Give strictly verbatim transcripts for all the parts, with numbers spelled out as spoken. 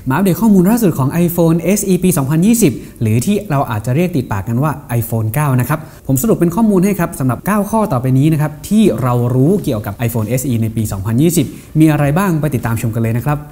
มาอัปเดตข้อมูลล่าสุดของ iPhone เอส อี ปี สองพันยี่สิบ หรือที่เราอาจจะเรียกติดปากกันว่า iPhone เก้า นะครับผมสรุปเป็นข้อมูลให้ครับสำหรับเก้าข้อต่อไปนี้นะครับที่เรารู้เกี่ยวกับ iPhone เอส อี ในปี สองพันยี่สิบ มีอะไรบ้างไปติดตามชมกันเลยนะครับ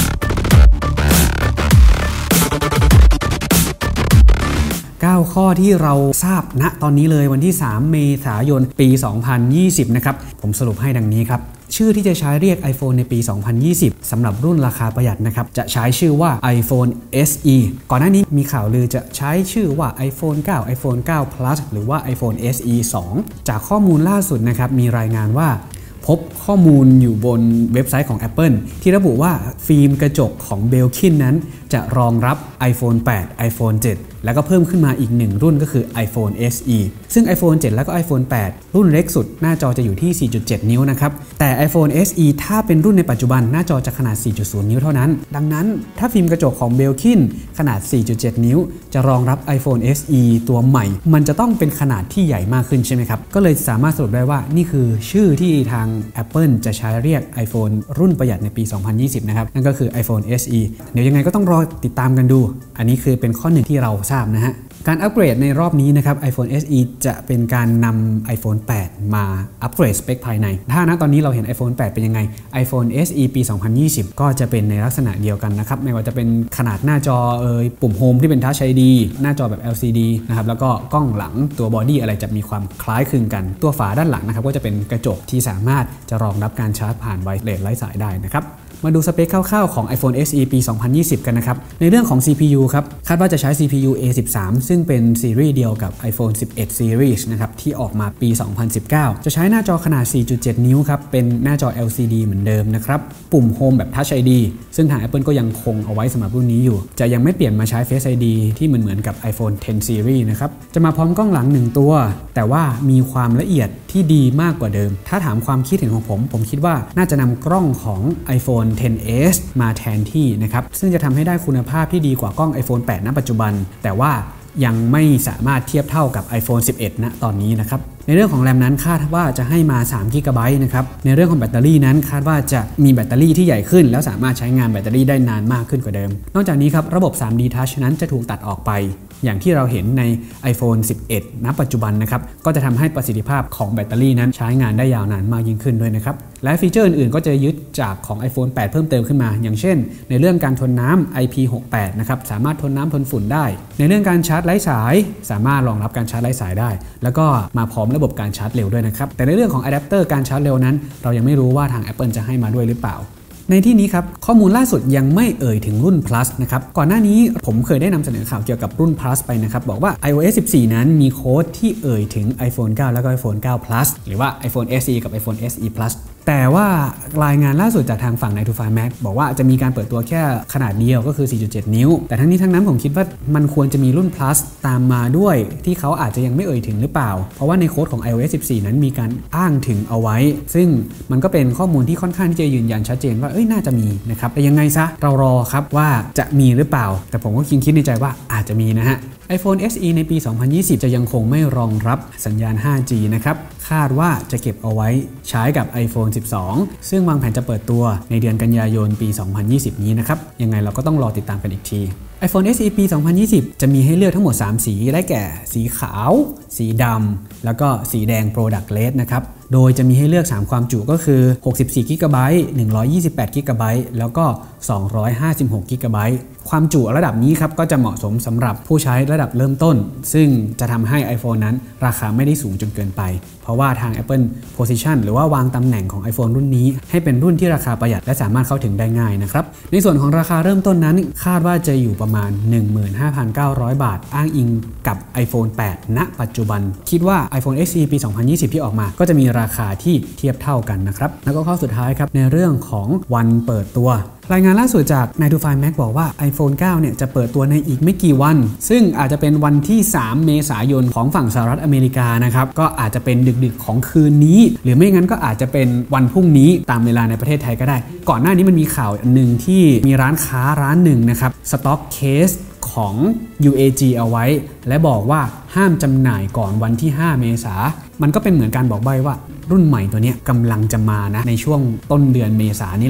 เก้าข้อที่เราทราบณตอนนี้เลยวันที่สามเมษายนปี สองพันยี่สิบ นะครับผมสรุปให้ดังนี้ครับชื่อที่จะใช้เรียก iPhone ในปี สองพันยี่สิบ สำหรับรุ่นราคาประหยัดนะครับจะใช้ชื่อว่า iPhone เอส อี ก่อนหน้านี้มีข่าวลือจะใช้ชื่อว่า iPhone เก้า iPhone เก้า Plus หรือว่า iPhone เอส อี สอง จากข้อมูลล่าสุดนะครับมีรายงานว่าพบข้อมูลอยู่บนเว็บไซต์ของ Apple ที่ระบุว่าฟิล์มกระจกของ Belkin นั้นจะรองรับ iPhone แปด iPhone เจ็ด แล้วก็เพิ่มขึ้นมาอีกหนึ่งรุ่นก็คือ iPhone เอส อี ซึ่ง iPhone เจ็ด แล้วก็ iPhone แปด รุ่นเล็กสุดหน้าจอจะอยู่ที่ สี่จุดเจ็ด นิ้วนะครับแต่ iPhone เอส อี ถ้าเป็นรุ่นในปัจจุบันหน้าจอจะขนาด สี่จุดศูนย์ นิ้วเท่านั้นดังนั้นถ้าฟิล์มกระจกของ Belkin ขนาด สี่จุดเจ็ด นิ้วจะรองรับ iPhone เอส อี ตัวใหม่มันจะต้องเป็นขนาดที่ใหญ่มากขึ้นใช่ไหมครับก็เลยสามารถสรุปได้ว่านี่คือชื่อที่ทาง Apple จะใช้เรียก iPhone รุ่นประหยัดในปี สองพันยี่สิบ นะครับนั่นก็คือ iPhone เอส อี เดี๋ยวยังไงก็ต้องรอติดตามกันดูอันนี้คือเป็นข้อหนึ่งที่เราทราบนะฮะการอัปเกรดในรอบนี้นะครับ iPhone เอส อี จะเป็นการนำ iPhone แปด มาอัปเกรดสเปคภายในถ้าณตอนนี้เราเห็น iPhone แปด เป็นยังไง iPhone เอส อี ปี สองพันยี่สิบ ก็จะเป็นในลักษณะเดียวกันนะครับไม่ว่าจะเป็นขนาดหน้าจอเอ่ยปุ่มโฮมที่เป็น Touch ไอ ดี หน้าจอแบบ แอล ซี ดี นะครับแล้วก็กล้องหลังตัวบอดี้อะไรจะมีความคล้ายคลึงกันตัวฝาด้านหลังนะครับก็จะเป็นกระจกที่สามารถจะรองรับการชาร์จผ่านไวเลสไร้สายได้นะครับมาดูสเปคคร่าวๆของ iPhone เอส อี ปี สองพันยี่สิบ กันนะครับในเรื่องของ ซี พี ยู ครับคาดว่าจะใช้ ซี พี ยู เอ สิบสาม ซึ่งเป็นซีรีส์เดียวกับ iPhone สิบเอ็ด Series นะครับที่ออกมาปี สองพันสิบเก้า จะใช้หน้าจอขนาด สี่จุดเจ็ด นิ้วครับเป็นหน้าจอ แอล ซี ดี เหมือนเดิมนะครับปุ่ม Home แบบ Touch ไอ ดี ซึ่งทาง Apple ก็ยังคงเอาไว้สำหรับรุ่นนี้อยู่จะยังไม่เปลี่ยนมาใช้ Face ไอ ดี ที่เหมือนเหมือนกับ iPhone เท็น Series นะครับจะมาพร้อมกล้องหลังหนึ่งตัวแต่ว่ามีความละเอียดที่ดีมากกว่าเดิมถ้าถามความคิดเห็นของผมผมคิดว่าน่าจะนำกล้องของ iPhone เท็น เอส มาแทนที่นะครับซึ่งจะทำให้ได้คุณภาพที่ดีกว่ากล้อง iPhone แปด ณ ปัจจุบันแต่ว่ายังไม่สามารถเทียบเท่ากับ iPhone สิบเอ็ด ณ ตอนนี้นะครับในเรื่องของแรมนั้นคาดว่าจะให้มา สามกิกะไบต์ นะครับในเรื่องของแบตเตอรี่นั้นคาดว่าจะมีแบตเตอรี่ที่ใหญ่ขึ้นแล้วสามารถใช้งานแบตเตอรี่ได้นานมากขึ้นกว่าเดิมนอกจากนี้ครับระบบ ทรี ดี Touch นั้นจะถูกตัดออกไปอย่างที่เราเห็นใน iPhone สิบเอ็ด ณ ปัจจุบันนะครับก็จะทำให้ประสิทธิภาพของแบตเตอรี่นั้นใช้งานได้ยาวนานมากยิ่งขึ้นด้วยนะครับและฟีเจอร์อื่นๆก็จะยึดจากของ iPhone แปด เพิ่มเติมขึ้นมาอย่างเช่นในเรื่องการทนน้ำ ไอ พี หกสิบแปด นะครับสามารถทนน้ำทนฝุ่นได้ในเรื่องการชาร์จไร้สายสามารถรองรับการชาร์จไร้สายได้แล้วก็มาพร้อมระบบการชาร์จเร็วด้วยนะครับแต่ในเรื่องของอะแดปเตอร์การชาร์จเร็วนั้นเรายังไม่รู้ว่าทาง Apple จะให้มาด้วยหรือเปล่าในที่นี้ครับข้อมูลล่าสุดยังไม่เอ่ยถึงรุ่น Plus นะครับก่อนหน้านี้ผมเคยได้นำเสนอข่าวเกี่ยวกับรุ่น Plus ไปนะครับบอกว่า iOS สิบสี่ นั้นมีโค้ดที่เอ่ยถึง iPhone เก้า แล้วก็ iPhone เก้า Plus หรือว่า iPhone เอส อี กับ iPhone เอส อี Plus แต่ว่ารายงานล่าสุดจากทางฝั่ง ไนน์ ทู ไฟว์ Mac บอกว่าจะมีการเปิดตัวแค่ขนาดเดียวก็คือ สี่จุดเจ็ด นิ้วแต่ทั้งนี้ทั้งนั้นผมคิดว่ามันควรจะมีรุ่น Plus ตามมาด้วยที่เขาอาจจะยังไม่เอ่ยถึงหรือเปล่าเพราะว่าในโค้ดของ iOS สิบสี่ นั้นมีการอ้างถึงเอาไว้ซึ่งมันก็เป็นข้อมูลที่ค่อนข้างที่จะยืนยันชัดเจนว่าเอ้ยน่าจะมีนะครับแต่ยังไงซะเรารอครับว่าจะมีหรือเปล่าแต่ผมก็คิดคิดในใจว่าอาจจะมีนะฮะiPhone เอส อี ในปี สองพันยี่สิบ จะยังคงไม่รองรับสัญญาณ ไฟว์จี นะครับคาดว่าจะเก็บเอาไว้ใช้กับ iPhone สิบสอง ซึ่งวางแผนจะเปิดตัวในเดือนกันยายนปี สองพันยี่สิบ นี้นะครับยังไงเราก็ต้องรอติดตามกันอีกที iPhone เอส อี ปี สองพันยี่สิบ จะมีให้เลือกทั้งหมดสามสีได้แก่สีขาวสีดำแล้วก็สีแดง Product Red นะครับโดยจะมีให้เลือกสามความจุก็คือ หกสิบสี่กิกะไบต์ หนึ่งร้อยยี่สิบแปดกิกะไบต์ แล้วก็ สองร้อยห้าสิบหกกิกะไบต์ ความจุระดับนี้ครับก็จะเหมาะสมสำหรับผู้ใช้ระดับเริ่มต้นซึ่งจะทำให้ iPhone นั้นราคาไม่ได้สูงจนเกินไปเพราะว่าทาง Apple Position หรือว่าวางตำแหน่งของ iPhone รุ่นนี้ให้เป็นรุ่นที่ราคาประหยัดและสามารถเข้าถึงได้ง่ายนะครับในส่วนของราคาเริ่มต้นนั้นคาดว่าจะอยู่ประมาณ หนึ่งหมื่นห้าพันเก้าร้อย บาทอ้างอิงกับ iPhone แปด ณ ปัจจุบันคิดว่า iPhone เอส อี ปี สองพันยี่สิบ ที่ออกมาก็จะมีราคาที่เทียบเท่ากันนะครับแล้วก็ข้อสุดท้ายครับในเรื่องของวันเปิดตัวรายงานล่าสุดจาก ไนน์ ทู ไฟว์ Mac บอกว่า iPhone เก้า เนี่ยจะเปิดตัวในอีกไม่กี่วันซึ่งอาจจะเป็นวันที่สามเมษายนของฝั่งสหรัฐอเมริกานะครับก็อาจจะเป็นดึกๆของคืนนี้หรือไม่งั้นก็อาจจะเป็นวันพรุ่งนี้ตามเวลาในประเทศไทยก็ได้ก่อนหน้านี้มันมีข่าวอันนึงที่มีร้านค้าร้านหนึ่งนะครับสต็อกเคสของ ยู เอ จี เอาไว้และบอกว่าห้ามจำหน่ายก่อนวันที่ห้าเมษายนมันก็เป็นเหมือนการบอกใบ้ว่ารุ่นใหม่ตัวนี้กำลังจะมานะในช่วงต้นเดือนเมษายนนี่แหละ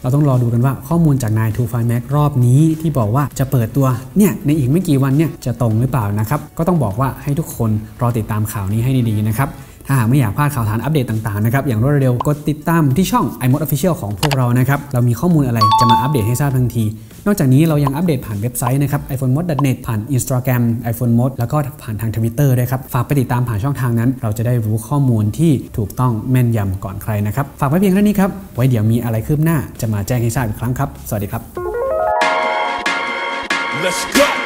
เราต้องรอดูกันว่าข้อมูลจากนาย ทู ไฟว์ แม็ก รอบนี้ที่บอกว่าจะเปิดตัวเนี่ยในอีกไม่กี่วันเนี่ยจะตรงหรือเปล่านะครับก็ต้องบอกว่าให้ทุกคนรอติดตามข่าวนี้ให้ดีๆนะครับถ้าหากไม่อยากพลาดข่าวสารอัปเดตต่างๆนะครับอย่างรวดเร็วกดติดตามที่ช่อง iMode Official ของพวกเรานะครับเรามีข้อมูลอะไรจะมาอัปเดตให้ทราบทันทีนอกจากนี้เรายังอัปเดตผ่านเว็บไซต์นะครับ ไอโฟนโมด ดอท เน็ต ผ่าน Instagram iPhonemode แล้วก็ผ่านทาง Twitter ด้วยครับฝากไปติดตามผ่านช่องทางนั้นเราจะได้รู้ข้อมูลที่ถูกต้องแม่นยำก่อนใครนะครับฝากไว้เพียงเท่านี้ครับไว้เดี๋ยวมีอะไรคืบหน้าจะมาแจ้งให้ทราบอีกครั้งครับสวัสดีครับ Let's go